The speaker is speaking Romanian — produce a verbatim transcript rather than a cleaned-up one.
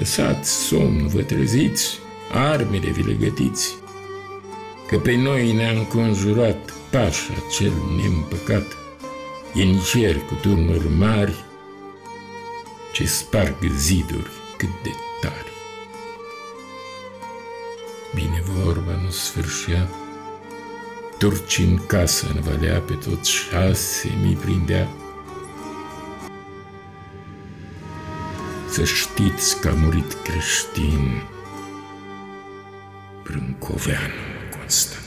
Lăsați somnul, vă treziți, armele vi le gătiți, că pe noi ne-a înconjurat Pașa cel neîmpăcat, e în cer cu turnuri mari ce sparg ziduri cât de tari. Bine vorba nu sfârșea, turci în casă învălea, pe toți șase mi prindea. Să știți că a murit creștin Brâncoveanu Constantin.